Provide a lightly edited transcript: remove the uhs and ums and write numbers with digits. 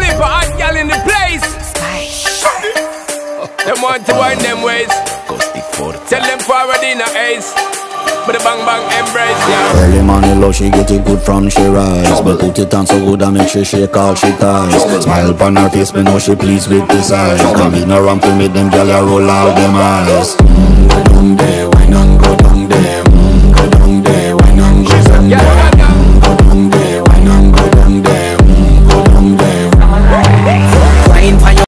heap of hot gal in the place. Them want to wind them ways. Tell them forward in a ace. But the bang bang embrace, yeah. Early morning love, she get it good from she rise. But put it on so good I make she shake all she ties. Smile upon her face, but know she pleased with this eyes. Come ignorant to me, them gyal a roll out them eyes. Why down there, why down